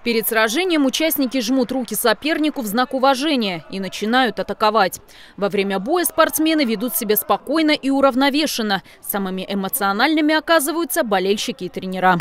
Перед сражением участники жмут руки сопернику в знак уважения и начинают атаковать. Во время боя спортсмены ведут себя спокойно и уравновешенно. Самыми эмоциональными оказываются болельщики и тренера.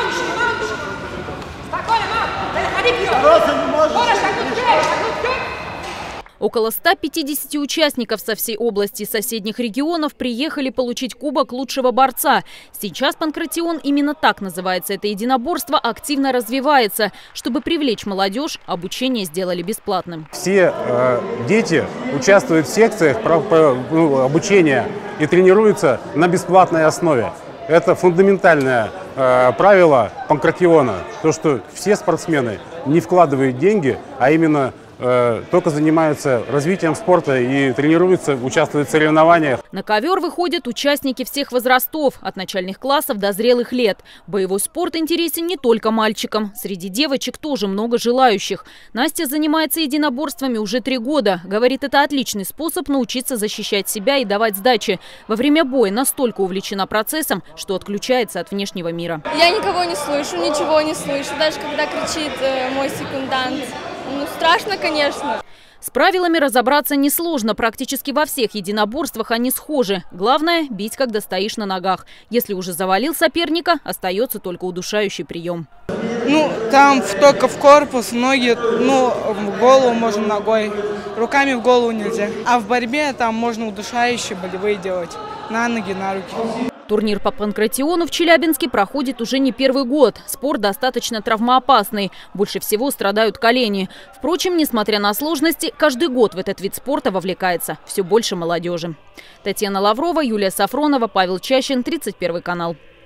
Около 150 участников со всей области и соседних регионов приехали получить кубок лучшего борца. Сейчас панкратион, именно так называется это единоборство, активно развивается. Чтобы привлечь молодежь, обучение сделали бесплатным. Все дети участвуют в секциях обучения и тренируются на бесплатной основе. Это фундаментальное правило панкратиона. То, что все спортсмены не вкладывают деньги, а именно только занимаются развитием спорта и тренируются, участвуют в соревнованиях. На ковер выходят участники всех возрастов, от начальных классов до зрелых лет. Боевой спорт интересен не только мальчикам. Среди девочек тоже много желающих. Настя занимается единоборствами уже 3 года. Говорит, это отличный способ научиться защищать себя и давать сдачи. Во время боя настолько увлечена процессом, что отключается от внешнего мира. Я никого не слышу, ничего не слышу, даже когда кричит мой секундант. Ну, страшно, конечно. С правилами разобраться несложно. Практически во всех единоборствах они схожи. Главное – бить, когда стоишь на ногах. Если уже завалил соперника, остается только удушающий прием. Ну, там только в корпус, ноги, в голову можно ногой. Руками в голову нельзя. А в борьбе там можно удушающие болевые делать. На ноги, на руки. Турнир по панкратиону в Челябинске проходит уже не 1-й год. Спорт достаточно травмоопасный. Больше всего страдают колени. Впрочем, несмотря на сложности, каждый год в этот вид спорта вовлекается все больше молодежи. Татьяна Лаврова, Юлия Сафронова, Павел Чащин, 31 канал.